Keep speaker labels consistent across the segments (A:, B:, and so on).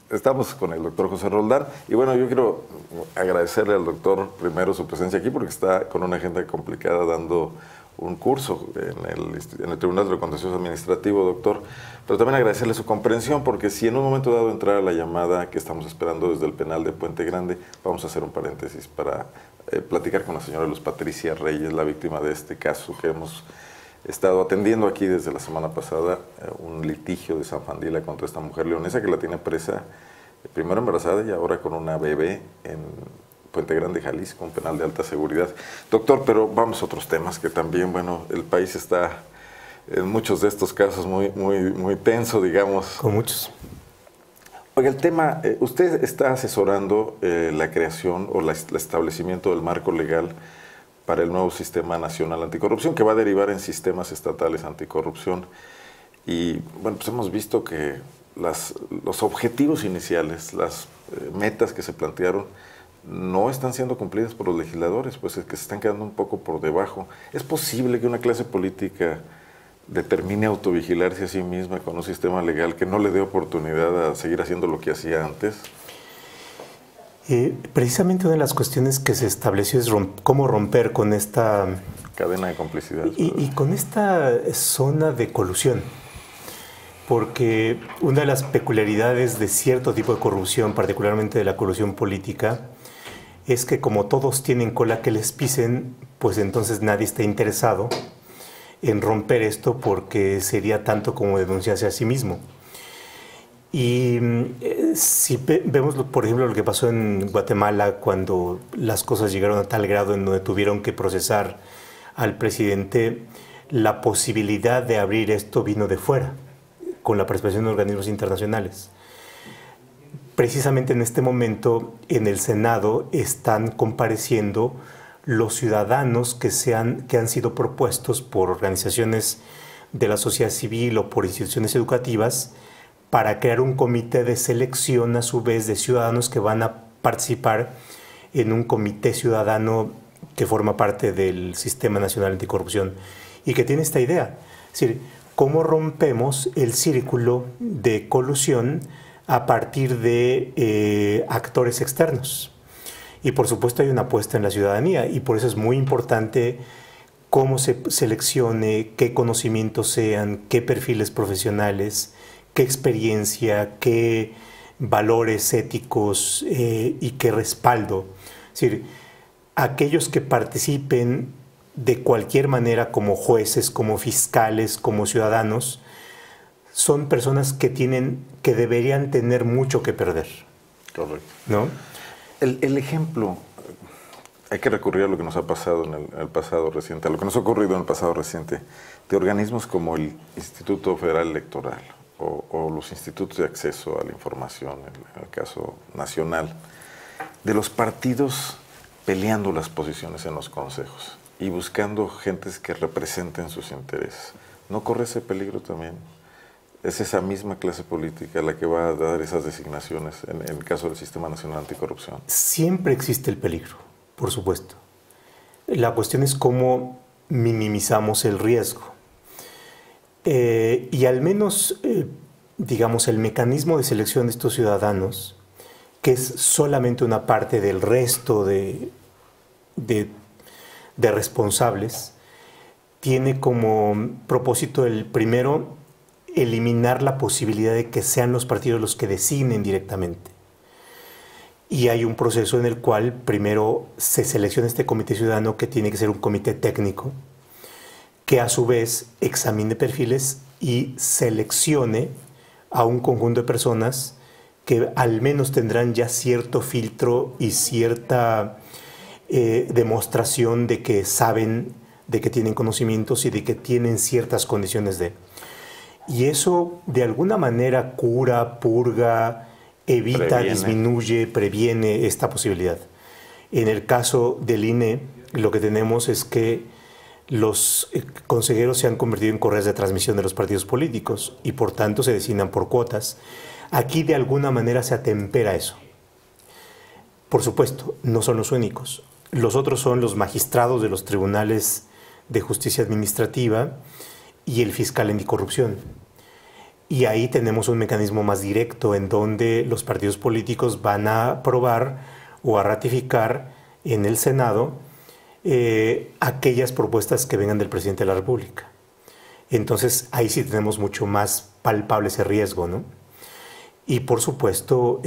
A: Estamos con el doctor José Roldán y bueno, yo quiero agradecerle al doctor primero su presencia aquí porque está con una agenda complicada dando un curso en el Tribunal de lo Contencioso Administrativo, doctor, pero también agradecerle su comprensión porque si en un momento dado entrara la llamada que estamos esperando desde el penal de Puente Grande, vamos a hacer un paréntesis para platicar con la señora Luz Patricia Reyes, la víctima de este caso que hemos estado atendiendo aquí desde la semana pasada, un litigio de San Fandila contra esta mujer leonesa que la tiene presa, primero embarazada y ahora con una bebé en Puente Grande, Jalisco, un penal de alta seguridad. Doctor, pero vamos a otros temas que también, bueno, el país está en muchos de estos casos muy tenso, digamos.
B: Con muchos.
A: Oiga, el tema, usted está asesorando la creación o el establecimiento del marco legal para el nuevo Sistema Nacional Anticorrupción, que va a derivar en sistemas estatales anticorrupción. Y bueno, pues hemos visto que los objetivos iniciales, las metas que se plantearon, no están siendo cumplidas por los legisladores, pues es que se están quedando un poco por debajo. ¿Es posible que una clase política determine autovigilarse a sí misma con un sistema legal que no le dé oportunidad a seguir haciendo lo que hacía antes?
B: Precisamente una de las cuestiones que se estableció es cómo romper con esta
A: cadena de complicidad
B: y con esta zona de colusión, porque una de las peculiaridades de cierto tipo de corrupción, particularmente de la colusión política, es que como todos tienen cola que les pisen, pues entonces nadie está interesado en romper esto porque sería tanto como denunciarse a sí mismo. Y si vemos, por ejemplo, lo que pasó en Guatemala cuando las cosas llegaron a tal grado en donde tuvieron que procesar al presidente, la posibilidad de abrir esto vino de fuera, con la participación de organismos internacionales. Precisamente en este momento, en el Senado están compareciendo los ciudadanos que han sido propuestos por organizaciones de la sociedad civil o por instituciones educativas para crear un comité de selección a su vez de ciudadanos que van a participar en un comité ciudadano que forma parte del Sistema Nacional Anticorrupción y que tiene esta idea, es decir, cómo rompemos el círculo de colusión a partir de actores externos. Y por supuesto hay una apuesta en la ciudadanía y por eso es muy importante cómo se seleccione, qué conocimientos sean, qué perfiles profesionales, qué experiencia, qué valores éticos y qué respaldo. Es decir, aquellos que participen de cualquier manera como jueces, como fiscales, como ciudadanos, son personas que deberían tener mucho que perder.
A: Correcto.
B: ¿No?
A: El ejemplo, hay que recurrir a lo que nos ha pasado en el pasado reciente, a lo que nos ha ocurrido en el pasado reciente, de organismos como el Instituto Federal Electoral o los institutos de acceso a la información, en el caso nacional, de los partidos peleando las posiciones en los consejos y buscando gentes que representen sus intereses. ¿No corre ese peligro también? Es esa misma clase política la que va a dar esas designaciones en el caso del Sistema Nacional Anticorrupción.
B: Siempre existe el peligro, por supuesto. La cuestión es cómo minimizamos el riesgo. Y al menos, digamos, el mecanismo de selección de estos ciudadanos, que es solamente una parte del resto de responsables, tiene como propósito el primero, eliminar la posibilidad de que sean los partidos los que designen directamente. Y hay un proceso en el cual primero se selecciona este comité ciudadano que tiene que ser un comité técnico, que a su vez examine perfiles y seleccione a un conjunto de personas que al menos tendrán ya cierto filtro y cierta demostración de que saben, de que tienen conocimientos y de que tienen ciertas condiciones de... Y eso de alguna manera cura, purga, evita, disminuye, previene esta posibilidad. En el caso del INE, lo que tenemos es que los consejeros se han convertido en correas de transmisión de los partidos políticos y por tanto se designan por cuotas. Aquí de alguna manera se atempera eso. Por supuesto, no son los únicos. Los otros son los magistrados de los tribunales de justicia administrativa y el fiscal anticorrupción. y ahí tenemos un mecanismo más directo en donde los partidos políticos van a aprobar o a ratificar en el Senado aquellas propuestas que vengan del presidente de la República. Entonces ahí sí tenemos mucho más palpable ese riesgo, ¿no? Y por supuesto,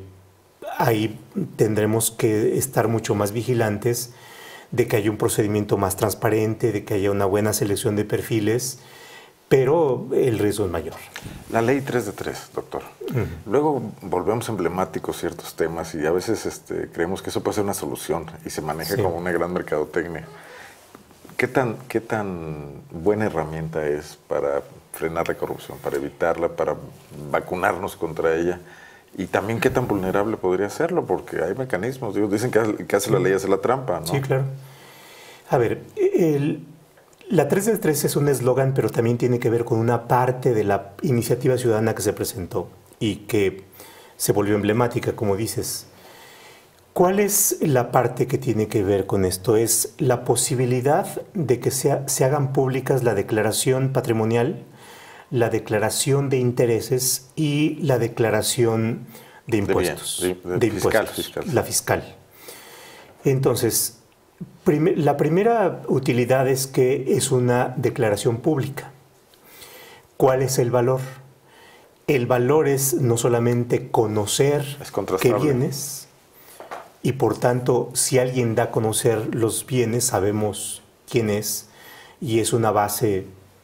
B: ahí tendremos que estar mucho más vigilantes de que haya un procedimiento más transparente, de que haya una buena selección de perfiles, pero el riesgo es mayor.
A: La ley 3 de 3, doctor. Luego volvemos emblemáticos ciertos temas y a veces creemos que eso puede ser una solución y se maneja como una gran mercadotecnia. ¿Qué tan buena herramienta es para frenar la corrupción, para evitarla, para vacunarnos contra ella? Y también qué tan vulnerable podría serlo, porque hay mecanismos. Dicen que el que hace la ley hace la trampa, ¿no?
B: Sí, claro. A ver, la 3 de 3 es un eslogan, pero también tiene que ver con una parte de la iniciativa ciudadana que se presentó y que se volvió emblemática, como dices. ¿Cuál es la parte que tiene que ver con esto? Es la posibilidad de que se hagan públicas la declaración patrimonial, la declaración de intereses y la declaración de impuestos. De impuestos, fiscal. La fiscal. Entonces, la primera utilidad es que es una declaración pública. ¿Cuál es el valor? El valor es no solamente conocer qué bienes, y por tanto, si alguien da a conocer los bienes, sabemos quién es, y es una base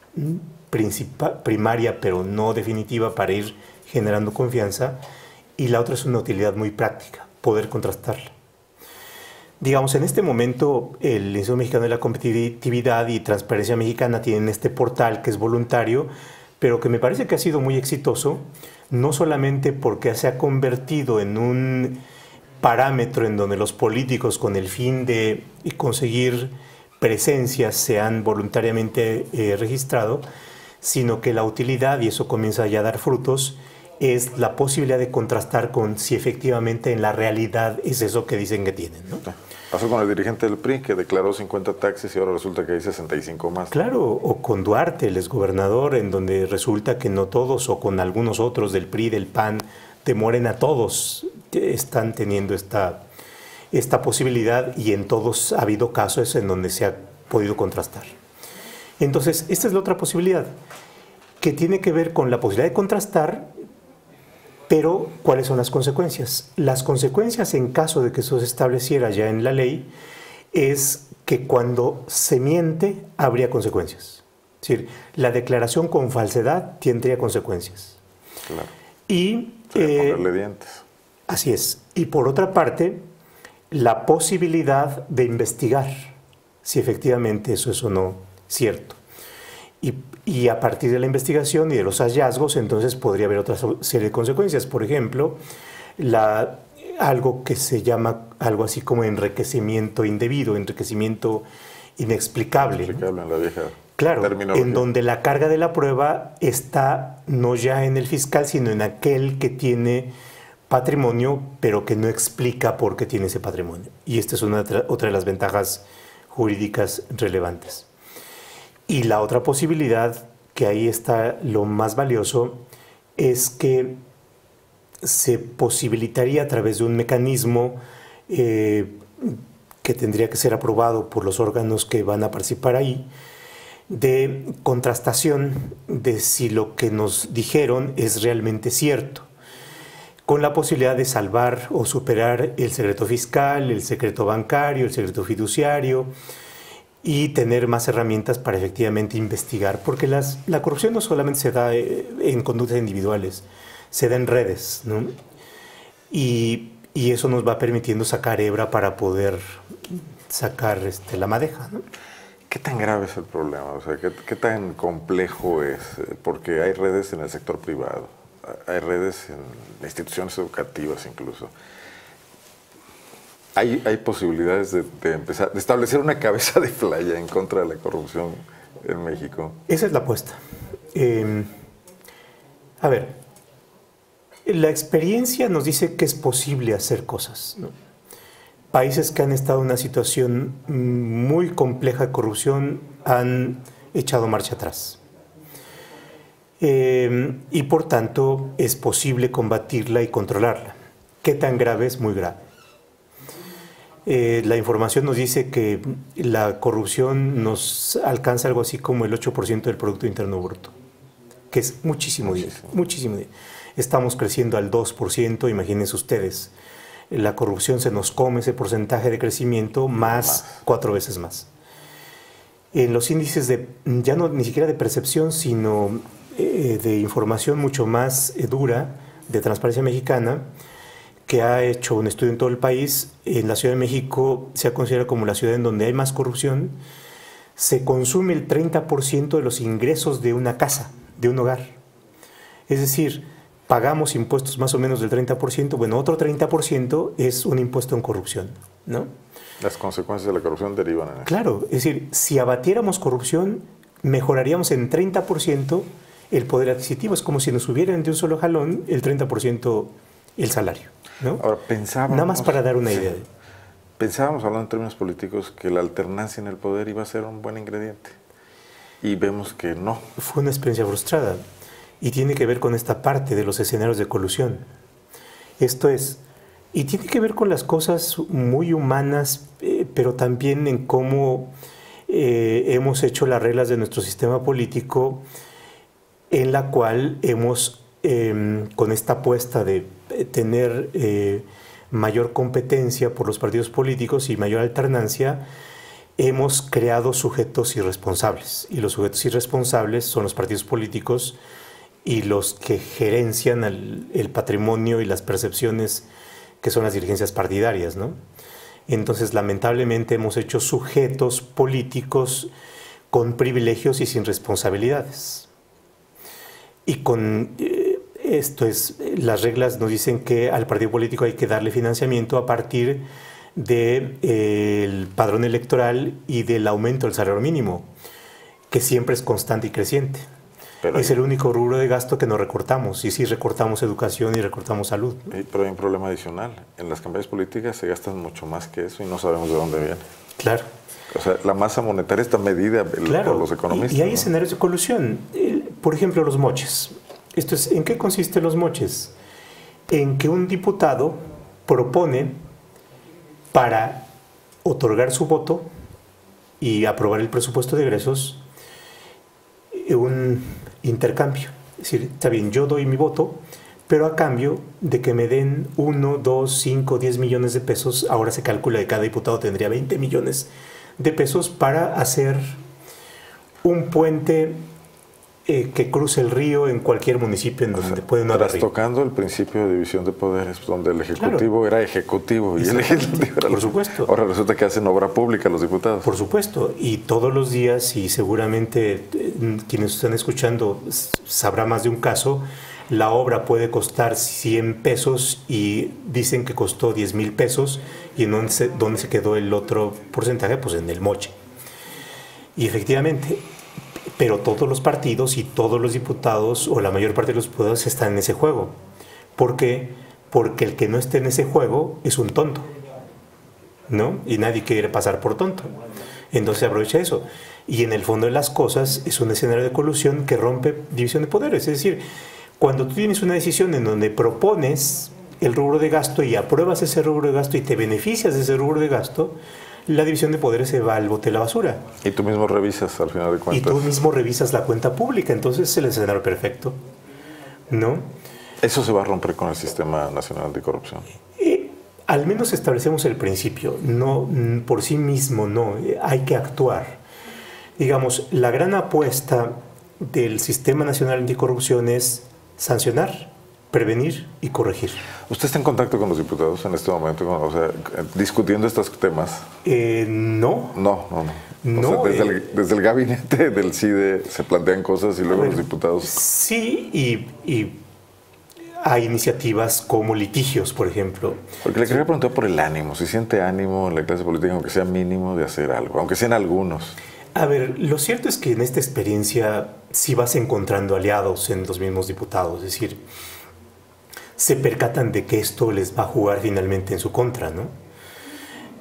B: primaria, pero no definitiva, para ir generando confianza. Y la otra es una utilidad muy práctica, poder contrastarla. Digamos, en este momento, el Instituto Mexicano de la Competitividad y Transparencia Mexicana tienen este portal que es voluntario, pero que me parece que ha sido muy exitoso, no solamente porque se ha convertido en un parámetro en donde los políticos, con el fin de conseguir presencias, se han voluntariamente registrado, sino que la utilidad, y eso comienza ya a dar frutos, es la posibilidad de contrastar con si efectivamente en la realidad es eso que dicen que tienen, ¿no?
A: Pasó con el dirigente del PRI, que declaró 50 taxis y ahora resulta que hay 65 más.
B: Claro, o con Duarte, el exgobernador, en donde resulta que no todos, o con algunos otros del PRI, del PAN, de Morena, todos están teniendo esta posibilidad, y en todos ha habido casos en donde se ha podido contrastar. Entonces, esta es la otra posibilidad, que tiene que ver con la posibilidad de contrastar, pero ¿cuáles son las consecuencias? Las consecuencias, en caso de que eso se estableciera ya en la ley, es que cuando se miente habría consecuencias. Es decir, la declaración con falsedad tendría consecuencias.
A: Claro.
B: Y
A: ponerle dientes.
B: Así es. Y por otra parte, la posibilidad de investigar si efectivamente eso es o no cierto. Y a partir de la investigación y de los hallazgos, entonces podría haber otra serie de consecuencias. Por ejemplo, algo que se llama algo así como enriquecimiento indebido, enriquecimiento inexplicable.
A: Inexplicable, ¿no? En la vieja
B: terminología. En donde la carga de la prueba está no ya en el fiscal, sino en aquel que tiene patrimonio, pero que no explica por qué tiene ese patrimonio. Y esta es otra de las ventajas jurídicas relevantes. Y la otra posibilidad, que ahí está lo más valioso, es que se posibilitaría a través de un mecanismo que tendría que ser aprobado por los órganos que van a participar ahí, de contrastación de si lo que nos dijeron es realmente cierto, con la posibilidad de salvar o superar el secreto fiscal, el secreto bancario, el secreto fiduciario, y tener más herramientas para efectivamente investigar, porque la corrupción no solamente se da en conductas individuales, se da en redes, ¿no? Y eso nos va permitiendo sacar hebra para poder sacar la madeja, ¿no?
A: ¿Qué tan grave es el problema? O sea, ¿qué tan complejo es? Porque hay redes en el sector privado, hay redes en instituciones educativas incluso. ¿Hay posibilidades de empezar, de establecer una cabeza de playa en contra de la corrupción en México?
B: Esa es la apuesta. A ver, la experiencia nos dice que es posible hacer cosas, ¿no? Países que han estado en una situación muy compleja de corrupción han echado marcha atrás. y por tanto es posible combatirla y controlarla. ¿Qué tan grave es? Muy grave. La información nos dice que la corrupción nos alcanza algo así como el 8% del Producto Interno Bruto, que es muchísimo dinero, muchísimo dinero. Estamos creciendo al 2%, imagínense ustedes. La corrupción se nos come ese porcentaje de crecimiento más 4 veces más. En los índices de, ya no ni siquiera de percepción, sino de información mucho más dura de Transparencia Mexicana, que ha hecho un estudio en todo el país, en la Ciudad de México se ha considerado como la ciudad en donde hay más corrupción. Se consume el 30% de los ingresos de una casa, de un hogar. Es decir, pagamos impuestos más o menos del 30%, bueno, otro 30% es un impuesto en corrupción, ¿no?
A: Las consecuencias de la corrupción derivan en eso.
B: Claro, es decir, si abatiéramos corrupción, mejoraríamos en 30% el poder adquisitivo. Es como si nos subieran de un solo jalón el 30% el salario, ¿no?
A: Ahora, pensábamos...
B: Nada más para dar una idea.
A: Pensábamos, hablando en términos políticos, que la alternancia en el poder iba a ser un buen ingrediente. Y vemos que no.
B: Fue una experiencia frustrada. Y tiene que ver con esta parte de los escenarios de colusión. Esto es, y tiene que ver con las cosas muy humanas, pero también en cómo hemos hecho las reglas de nuestro sistema político, en la cual hemos, con esta apuesta de tener mayor competencia por los partidos políticos y mayor alternancia, hemos creado sujetos irresponsables. Y los sujetos irresponsables son los partidos políticos y los que gerencian el patrimonio y las percepciones que son las dirigencias partidarias, ¿no? Entonces, lamentablemente, hemos hecho sujetos políticos con privilegios y sin responsabilidades. Y con esto es, las reglas nos dicen que al partido político hay que darle financiamiento a partir del padrón electoral y del aumento del salario mínimo, que siempre es constante y creciente. Pero es el único rubro de gasto que no recortamos, y sí recortamos educación y recortamos salud, ¿no?
A: Pero hay un problema adicional. En las campañas políticas se gastan mucho más que eso y no sabemos de dónde viene.
B: Claro.
A: O sea, la masa monetaria está medida
B: claro,
A: por los economistas.
B: Y hay, ¿no?,
A: ¿no?,
B: escenarios de colusión. Por ejemplo, los moches. Esto es, ¿en qué consisten los moches? En que un diputado propone para otorgar su voto y aprobar el presupuesto de egresos un intercambio. Es decir, está bien, yo doy mi voto, pero a cambio de que me den 1, 2, 5, 10 millones de pesos, ahora se calcula que cada diputado tendría 20 millones de pesos para hacer un puente que cruce el río en cualquier municipio en donde puede no haber río.
A: Tocando el principio de división de poderes, donde el Ejecutivo claro. era ejecutivo y el Legislativo era...
B: Por supuesto.
A: Ahora resulta que hacen obra pública los diputados.
B: Por supuesto. Y todos los días, y seguramente quienes están escuchando sabrá más de un caso, la obra puede costar 100 pesos y dicen que costó 10,000 pesos. ¿Y en dónde se quedó el otro porcentaje? Pues en el moche. Y efectivamente... Pero todos los partidos y todos los diputados, o la mayor parte de los diputados, están en ese juego. ¿Por qué? Porque el que no esté en ese juego es un tonto, ¿no? Y nadie quiere pasar por tonto. Entonces se aprovecha eso. Y en el fondo de las cosas es un escenario de colusión que rompe división de poderes. Es decir, cuando tú tienes una decisión en donde propones el rubro de gasto y apruebas ese rubro de gasto y te beneficias de ese rubro de gasto, la división de poderes se va al bote de la basura.
A: Y tú mismo revisas al final de cuentas.
B: Y tú mismo revisas la cuenta pública, entonces es el escenario perfecto, ¿no?
A: Eso se va a romper con el Sistema Nacional Anticorrupción.
B: Al menos establecemos el principio, no por sí mismo, no, hay que actuar. Digamos, la gran apuesta del Sistema Nacional Anticorrupción es sancionar, prevenir y corregir.
A: ¿Usted está en contacto con los diputados en este momento, o sea, discutiendo estos temas?
B: No.
A: No, o sea, desde el gabinete del CIDE se plantean cosas y luego los diputados...
B: Sí, y hay iniciativas como litigios, por ejemplo.
A: Porque le quería preguntar por el ánimo, si siente ánimo en la clase política, aunque sea mínimo, de hacer algo, aunque sean algunos.
B: A ver, lo cierto es que en esta experiencia sí vas encontrando aliados en los mismos diputados, es decir, se percatan de que esto les va a jugar finalmente en su contra, ¿no?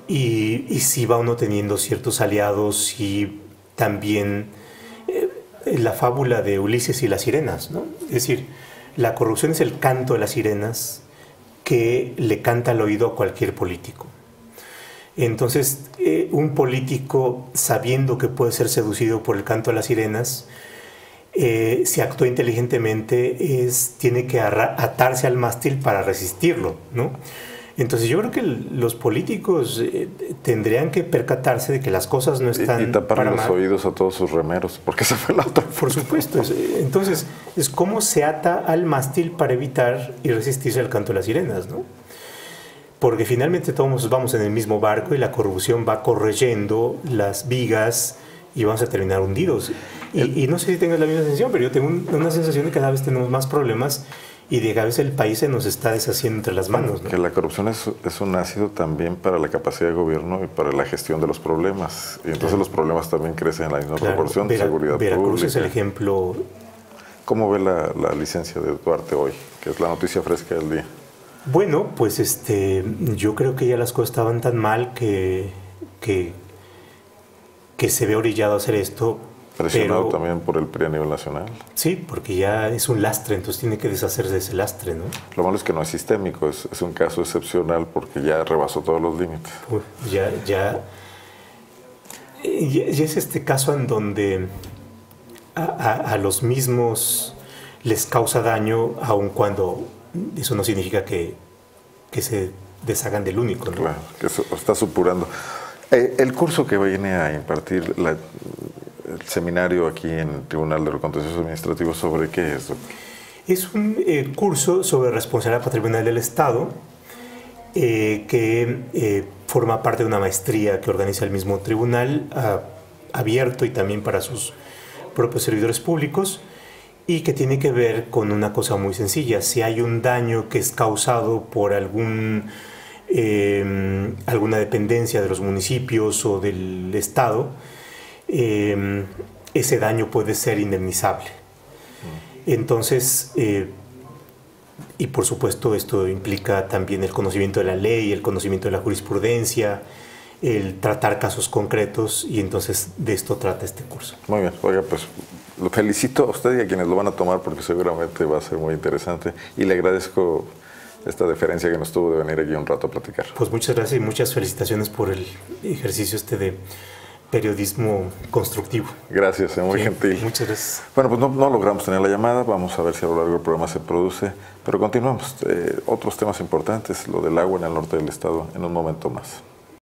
B: Y sí va uno teniendo ciertos aliados y también la fábula de Ulises y las sirenas, ¿no? Es decir, la corrupción es el canto de las sirenas que le canta al oído a cualquier político. Entonces, un político, sabiendo que puede ser seducido por el canto de las sirenas, si actúa inteligentemente, tiene que atarse al mástil para resistirlo, ¿no? Entonces yo creo que los políticos tendrían que percatarse de que las cosas no están
A: y tapar los oídos a todos sus remeros, porque esa fue la otra.
B: Por supuesto. Entonces, es cómo se ata al mástil para evitar y resistirse al canto de las sirenas, ¿no? Porque finalmente todos vamos en el mismo barco y la corrupción va corrigiendo las vigas y vamos a terminar hundidos. Y no sé si tengas la misma sensación, pero yo tengo una sensación de que cada vez tenemos más problemas y de que a veces el país se nos está deshaciendo entre las manos, ¿no?
A: Que la corrupción es un ácido también para la capacidad de gobierno y para la gestión de los problemas. Y entonces los problemas también crecen en la misma proporción. Seguridad
B: Veracruz
A: pública.
B: Es el ejemplo.
A: ¿Cómo ve la licencia de Duarte hoy, que es la noticia fresca del día?
B: Bueno, pues yo creo que ya las cosas estaban tan mal que se ve orillado a hacer esto.
A: Presionado también por el PRI a nivel nacional.
B: Sí, porque ya es un lastre, entonces tiene que deshacerse de ese lastre, ¿no?
A: Lo malo es que no es sistémico, es un caso excepcional porque ya rebasó todos los límites.
B: Ya es este caso en donde a los mismos les causa daño, aun cuando eso no significa que se deshagan del único, ¿no?
A: Claro, que eso está supurando. El curso que viene a impartir el seminario aquí en el Tribunal de los Contenciosos Administrativos, ¿sobre qué es, doctor?
B: Es un curso sobre responsabilidad patrimonial del Estado que forma parte de una maestría que organiza el mismo tribunal, abierto y también para sus propios servidores públicos, y que tiene que ver con una cosa muy sencilla. Si hay un daño que es causado por alguna dependencia de los municipios o del Estado, ese daño puede ser indemnizable. Entonces, y por supuesto esto implica también el conocimiento de la ley, el conocimiento de la jurisprudencia, el tratar casos concretos, y entonces de esto trata este curso.
A: Muy bien, oiga, pues lo felicito a usted y a quienes lo van a tomar porque seguramente va a ser muy interesante, y le agradezco esta deferencia que nos tuvo de venir aquí un rato a platicar.
B: Pues muchas gracias y muchas felicitaciones por el ejercicio de periodismo constructivo.
A: Gracias, muy gentil.
B: Muchas gracias.
A: Bueno, pues no logramos tener la llamada, vamos a ver si a lo largo del programa se produce, pero continuamos. Otros temas importantes, lo del agua en el norte del estado, en un momento más.